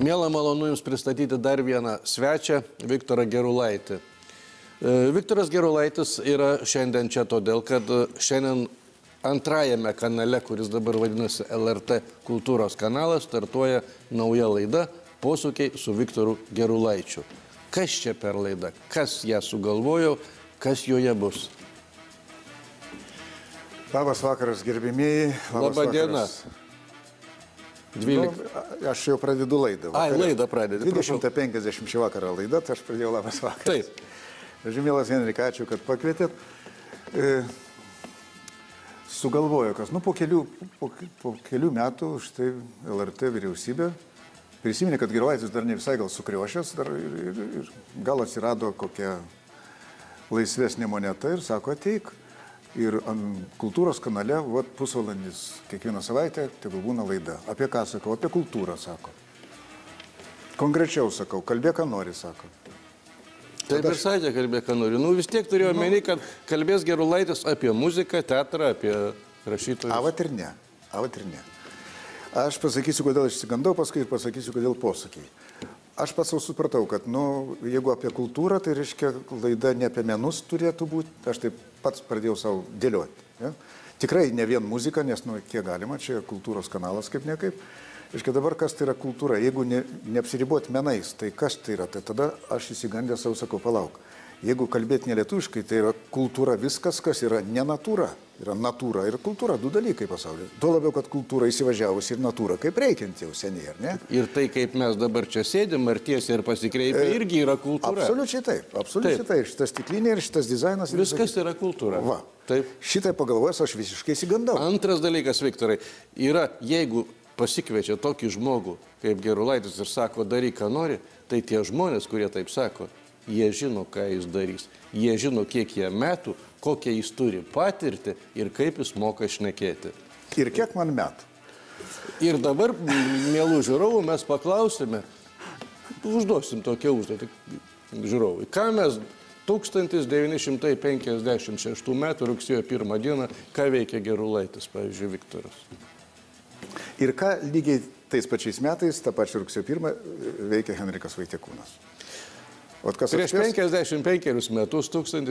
Miela, malonu Jums pristatyti dar vieną svečią, Viktorą Gerulaitį. Viktoras Gerulaitis yra šiandien čia todėl, kad šiandien antrajame kanale, kuris dabar vadinasi LRT kultūros kanalas, startuoja nauja laida Posūkiai su Viktoru Gerulaičiu. Kas čia per laida? Kas ją sugalvojo? Kas joje bus? Labas vakaras, gerbimieji. Labą dieną. 12. Nu, aš jau pradedu laidą. Laidą pradedi. 250 šį vakarą laidą, tai aš pradėjau labas vakaras. Taip. Žemėlas Henrik, ačiū, kad pakvietėt. Sugalvojo, kas, po kelių metų štai LRT vyriausybė prisiminė, kad Gerulaitis dar ne visai gal sukriošęs, ir gal atsirado kokia laisvesnė moneta ir sako, ateik. Ir kultūros kanale, pusvalandis kiekvieną savaitę, tegul būna laida. Apie ką sakau? Apie kultūrą, sako. Konkrečiau sakau, kalbėk, ką nori, sako. Taip ir sakė, kalbėk, ką nori. Vis tiek turėjo omeny, kad kalbės Gerulaitis apie muziką, teatrą, apie rašytojus. Avat ir ne. Aš pasakysiu, kodėl išsigandau, paskui ir pasakysiu, kodėl posakiai. Aš pats jau supratau, kad, jeigu apie kultūrą, tai reiškia, laida ne apie menus turėtų būti, aš taip pats pradėjau savo dėlioti. Ja? Tikrai ne vien muzika, nes, kiek galima, čia kultūros kanalas kaip nekaip. Reiškia, dabar kas tai yra kultūra? Jeigu neapsiriboti menais, tai kas tai yra? Tai tada aš įsigandęs savo sakau, palauk. Jeigu kalbėti nelietuviškai, tai yra kultūra viskas, kas yra ne natūra. Yra natūra ir kultūra, du dalykai pasaulyje. Tuo labiau, kad kultūra įsivažiavusi ir natūra kaip reikiant jau seniai, ar ne? Ir tai, kaip mes dabar čia sėdim, ar tiesiai ir pasikreipia, irgi yra kultūra. Absoliučiai taip, absoliučiai taip. Šitas stiklinė ir šitas dizainas. Viskas yra kultūra. Va. Taip. Šitai pagalvojęs, aš visiškai įsigandau. Antras dalykas, Viktorai, yra, jeigu pasikviečia tokį žmogų, kaip Gerulaitis, ir sako, daryk, ką nori, tai tie žmonės, kurie taip sako, jie žino, ką jis darys. Jie žino, kiek jie metų, kokią jis turi patirti ir kaip jis moka šnekėti. Ir kiek man metų. Ir dabar, mielų žiūrovų, mes paklausime, užduosim tokią užduotį žiūrovui. Ką mes 1956 metų rugsėjo 1 dieną, ką veikia Gerulaitis, pavyzdžiui, Viktoras? Ir ką lygiai tais pačiais metais, tą pačią rugsėjo 1 veikia Henrikas Vaitiekūnas. Prieš 55 metus,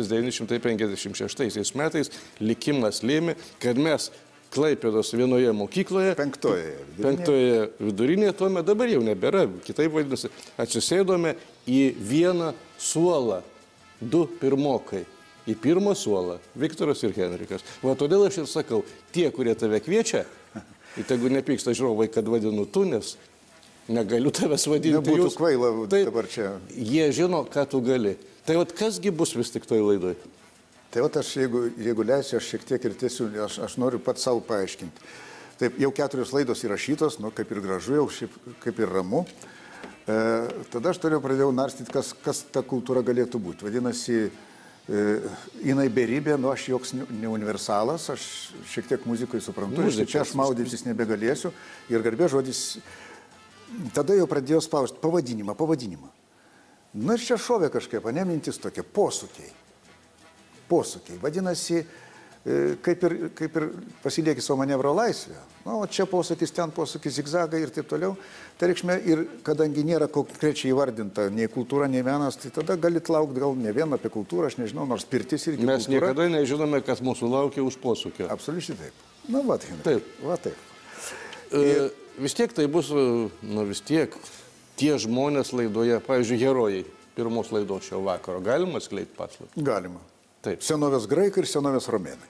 1956 metais, likimas lėmė, kad mes Klaipėdos vienoje mokykloje, penktoje vidurinėje, tuomet dabar jau nebėra, kitaip vadinasi, atsisėdome į vieną suolą, du pirmokai. Į pirmą suolą, Viktoras ir Henrikas. Va todėl aš ir sakau, tie, kurie tave kviečia, ir tegu nepyksta žiūrovai, kad vadinu tu, nes negaliu tavęs vadinti. Nebūtų kvaila dabar čia. Jie žino, ką tu gali. Tai vat kasgi bus vis tik toj laidoj? Tai vat aš, jeigu leisiu, aš šiek tiek ir tiesiu, aš noriu pat savo paaiškinti. Taip, jau 4 laidos įrašytos, kaip ir gražu, jau kaip ir ramu. Tada aš pradėjau narstyti, kas ta kultūra galėtų būti. Vadinasi, jinai beribė, aš joks ne universalas, aš šiek tiek muzikai suprantu, čia aš maudytis nebegalėsiu ir garbė žodis. Tada jau pradėjau spausti pavadinimą. Ir čia šovė kažkaip, mintis tokia, posūkiai. Vadinasi, kaip ir pasilieki savo manevro laisvę. Čia posūkis, ten posūkis, zigzagai ir taip toliau. Tai reikšmė, ir kadangi nėra konkrečiai įvardinta nei kultūra, nei menas, tai tada galit laukti gal ne vien apie kultūrą, aš nežinau, nors pirtis irgi kultūra. Mes niekada nežinome, kas mūsų laukia už posūkio. Absoliučiai taip. Taip. Vis tiek tai bus, vis tiek, tie žmonės laidoje, pavyzdžiui, herojai pirmos laidos šio vakaro. Galima skleisti paslaptį? Galima. Taip. Senovės graikai ir senovės romėnai.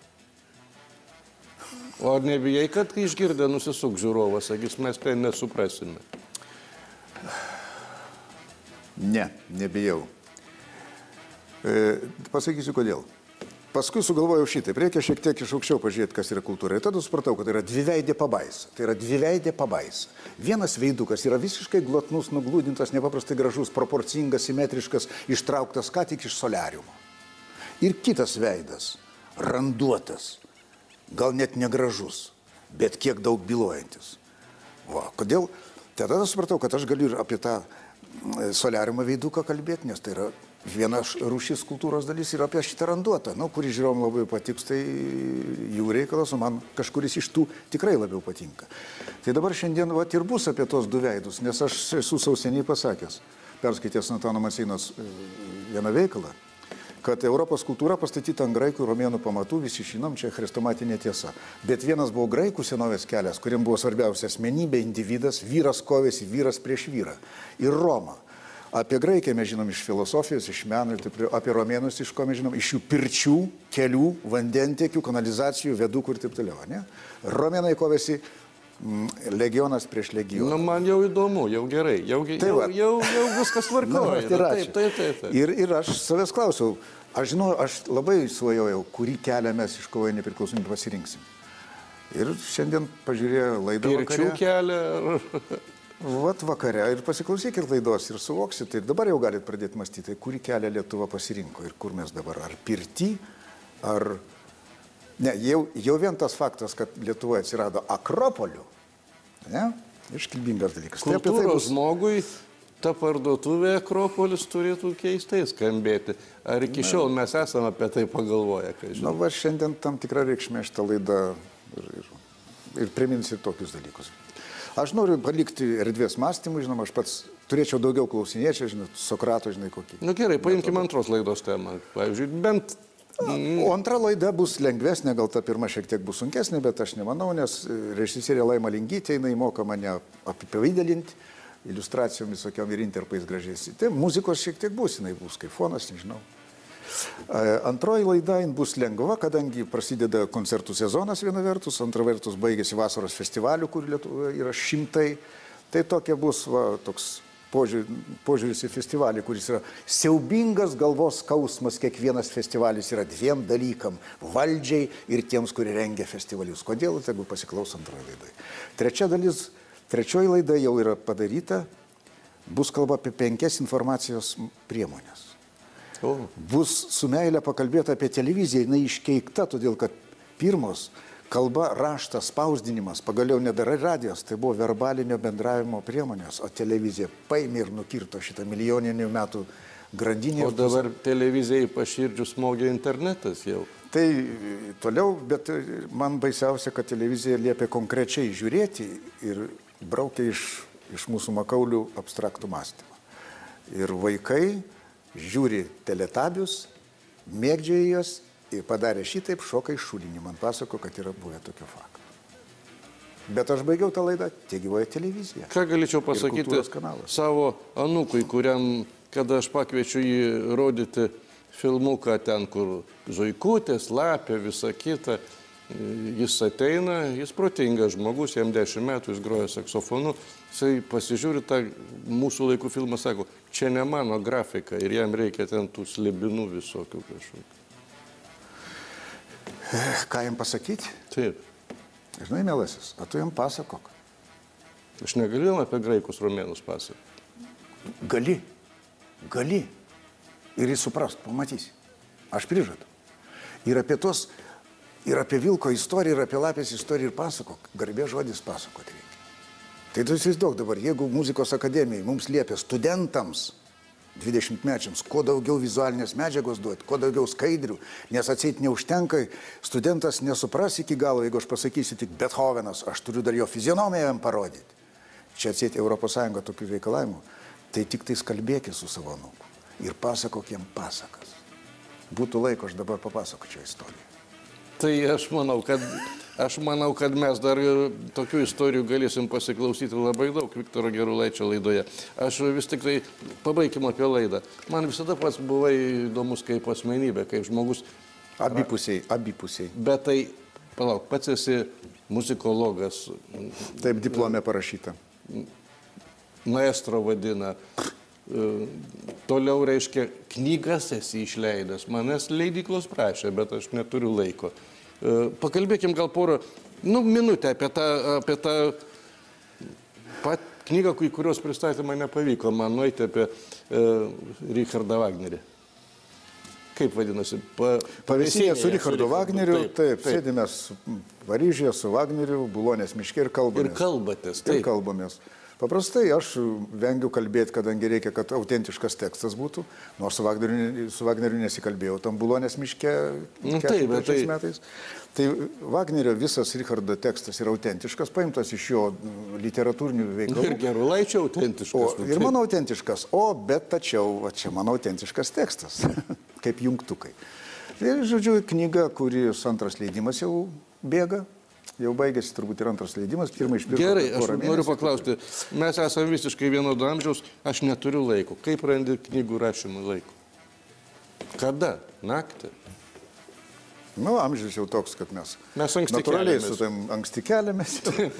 O nebijai, kad kai išgirdę nusisuk žiūrovas, sakys, mes tai nesuprasime? Ne, nebijau. Pasakysiu, kodėl. Paskui sugalvojau šitaip, reikia šiek tiek iš aukščiau pažiūrėti, kas yra kultūra. Ir tada supratau, kad tai yra dviveidė pabaisa. Vienas veidukas yra visiškai glotnus, nuglūdintas, nepaprastai gražus, proporcingas, simetriškas, ištrauktas ką tik iš soliariumo. Ir kitas veidas, randuotas, gal net negražus, bet kiek daug bylojantis. Kodėl? Tada supratau, kad aš galiu ir apie tą soliariumo veiduką kalbėti, nes tai yra viena rūšis kultūros dalis yra apie šitą randuotą, kuri žiūrovom labai patiks, tai jų reikalas, o man kažkuris iš tų tikrai labiau patinka. Tai dabar šiandien ir bus apie tos du veidus, nes aš esu sauseniai pasakęs, perskaitęs Antano Maceinos vieną veikalą, kad Europos kultūra pastatyta ant graikų ir romėnų pamatų, visi žinom, čia chrestomatinė tiesa. Bet vienas buvo graikų senovės kelias, kuriam buvo svarbiausia asmenybė, individas, vyras kovėsi, vyras prieš vyrą. Ir Roma. Apie Graikiją mes žinom iš filosofijos, iš meno, apie romėnus iš ko mes žinom, iš jų pirčių, kelių, vandentiekių, kanalizacijų, vedukų ir taip toliau. Ne? Romėnai kovėsi legionas prieš legioną. Man jau įdomu, jau gerai, jau viskas tvarkoja. Taip. Ir aš savęs klausiau, aš žinau, aš labai svajojau, kurį kelią mes iškovoję nepriklausomybę pasirinksim. Ir šiandien pažiūrėjau laidą Pirčių kelią. Vakare ir pasiklausykit laidos ir suvoksit, tai dabar jau galit pradėti mąstyti, kurį kelią Lietuva pasirinko ir kur mes dabar, ar pirty, ar... Ne, jau vien tas faktas, kad Lietuvoje atsirado akropolių, ne, iškilbingas dalykas. Kultūros žmogui ta parduotuvė Akropolis turėtų keistai skambėti. Ar iki šiol mes esame apie tai pagalvoję? Šiandien tam tikrą reikšmę šitą laidą ir primins ir tokius dalykus. Aš noriu palikti erdvės mąstymui, žinoma, aš pats turėčiau daugiau klausinėčiau, Sokrato, kokį. Gerai, paimkime antros laidos temą. Pavyzdžiui, bent... O antra laida bus lengvesnė, gal ta pirma šiek tiek bus sunkesnė, bet aš nemanau, nes režisierė Laima Lingytė, jinai moka mane apipavydalinti, iliustracijom visokiom ir interpais gražiais. Tai muzikos šiek tiek bus, jinai bus kaip fonas, nežinau. Antroji laida bus lengva, kadangi prasideda koncertų sezonas viena vertus, antra vertus baigėsi vasaros festivalių, kur Lietuvoje yra šimtai. Tai tokia bus toks požiūris į festivalį, kuris yra siaubingas galvos skausmas, kiekvienas festivalis yra dviem dalykam - valdžiai ir tiems, kurie rengia festivalius. Kodėl? Tegu pasiklauso antroji laidai. Trečioji laida jau yra padaryta, bus kalba apie 5 informacijos priemonės. Bus su meilė pakalbėta apie televiziją, jinai iškeikta, todėl kad pirmos kalba, raštas, spausdinimas, pagaliau nedara radijos, tai buvo verbalinio bendravimo priemonės, o televizija paėmė ir nukirto šitą milijoninių metų grandinę. O dabar televizijai paširdžių smogia internetas jau. Tai toliau, bet man baisiausia, kad televizija liepia konkrečiai žiūrėti ir braukia iš mūsų makaulių abstraktų mąstymą. Ir vaikai žiūri teletabius, mėgdžioja jas ir padarė šitaip, šoka iš šulinį. Man pasako, kad yra buvę tokio fakto. Bet aš baigiau tą laidą, tie gyvoja televizija. Ką galėčiau pasakyti savo anūkui, kuriam, kada aš pakviečiu jį rodyti filmuką ten, kur zuikutės, lapė, visa kita, jis ateina, jis protingas žmogus, jam 10 metų, jis groja saksofonu, jisai pasižiūri tą mūsų laikų filmą, sako, čia ne mano grafika ir jam reikia ten tų slibinų visokių kažkokių. Ką jam pasakyti? Taip. Žinai, mielasis, o tu jam pasakok. Aš negaliu apie graikus romėnus pasakoti. Gali. Ir jis suprast, pamatysi. Aš prižadu. Ir apie vilko istoriją, ir apie lapės istoriją ir pasakok. Garbė žodis pasakoti reikia. Tai tu įsivaizduok dabar, jeigu muzikos akademijai mums liepia studentams, 20-mečiams, kuo daugiau vizualinės medžiagos duoti, kuo daugiau skaidrių, nes atseit neužtenka, studentas nesupras iki galo, jeigu aš pasakysiu tik Bethovenas, aš turiu dar jo fizionomiją jam parodyti. Čia atseit Europos Sąjunga tokių reikalavimų, tai tik tais kalbėkit su savo anūku ir pasakok jam pasakas. Būtų laiko, aš dabar papasakočiau istoriją. Tai aš manau, kad mes dar tokių istorijų galėsim pasiklausyti labai daug Viktoro Gerulaičio laidoje. Aš vis tik tai pabaigim apie laidą. Man visada pats buvai įdomus kaip asmenybė, kaip žmogus. Abipusiai. Bet tai, palauk, pats esi muzikologas. Taip, diplome parašyta. Maestro vadina. Toliau reiškia, knygas esi išleidęs. Manęs leidyklos prašė, bet aš neturiu laiko. Pakalbėkim gal porą, minutę apie tą knygą, kurios pristatymą nepavyko man nueiti apie Richardą Wagnerį. Kaip vadinasi? Pavėsinė su Richardu Wagneriu, taip, sėdime Paryžiuje su Wagneriu, Bulonės miške ir kalbamės. Ir kalbatės, taip. Ir kalbamės. Paprastai aš vengiu kalbėti, kadangi reikia, kad autentiškas tekstas būtų, nors su Wagneriu nesikalbėjau, tam Bulonės miške 43 metais. Tai Wagnerio visas Richardo tekstas yra autentiškas, paimtas iš jo literatūrinių veikalų. Ir Gerulaičio autentiškas. Ir mano autentiškas, bet tačiau, čia mano autentiškas tekstas, kaip jungtukai. Ir, žodžiu, knyga, kuris antras leidimas jau bėga. Jau baigėsi turbūt ir antras leidimas, pirmą išpirko. Gerai, aš noriu paklausti, mes esame visiškai vienodo amžiaus, aš neturiu laiko. Kaip randi knygų rašymui laiko? Kada? Naktį? Nu, amžius jau toks, kad mes anksti natūraliai su tam anksti keliamės.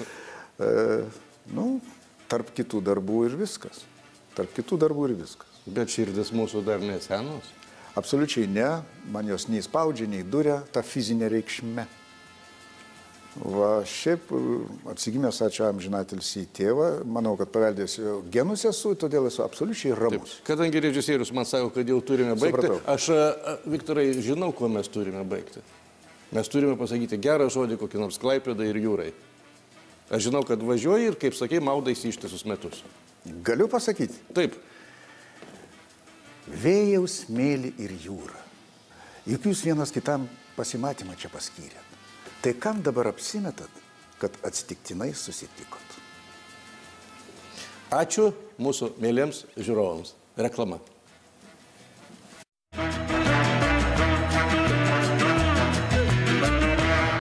Nu, tarp kitų darbų ir viskas. Tarp kitų darbų ir viskas. Bet širdis mūsų dar nesenos? Absoliučiai ne, man jos nei spaudžia, nei duria, ta fizinė reikšme. Va, šiaip atsigimęs, ačiū amžinatilsį tėvą, manau, kad paveldėsiu genus esu, todėl esu absoliučiai ramus. Taip. Kadangi režisierius man sako, kad jau turime baigti, aš, Viktorai, žinau, kuo mes turime baigti. Mes turime pasakyti gerą žodį kokį nors Klaipėdai ir Jūrai. Aš žinau, kad važiuoji ir, kaip sakei, maudaisi ištisus metus. Galiu pasakyti? Taip. Vėjaus, smėlį ir jūrą. Juk jūs vienas kitam pasimatymą čia paskyrėt. Tai kam dabar apsimetat, kad atsitiktinai susitikot? Ačiū mūsų mėlyms žiūrovams. Reklama.